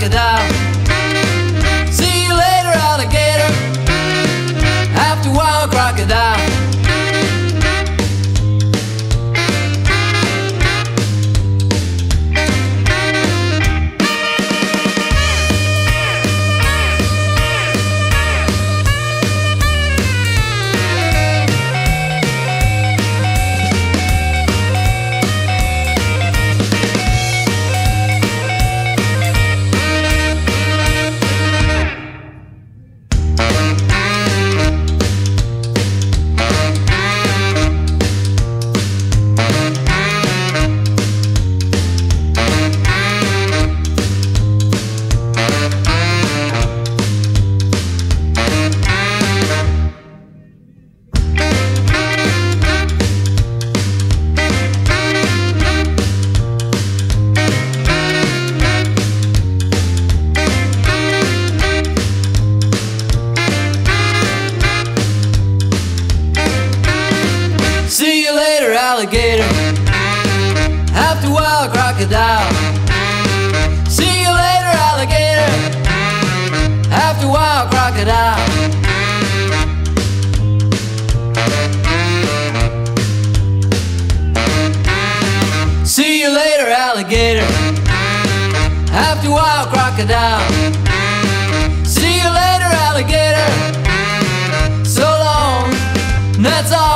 crocodile. See you later, alligator. After a while, crocodile. See you later, alligator. After a while, crocodile. See you later, alligator. After a while, crocodile. See you later, alligator. After a while, crocodile. See you later, alligator. So long, that's all.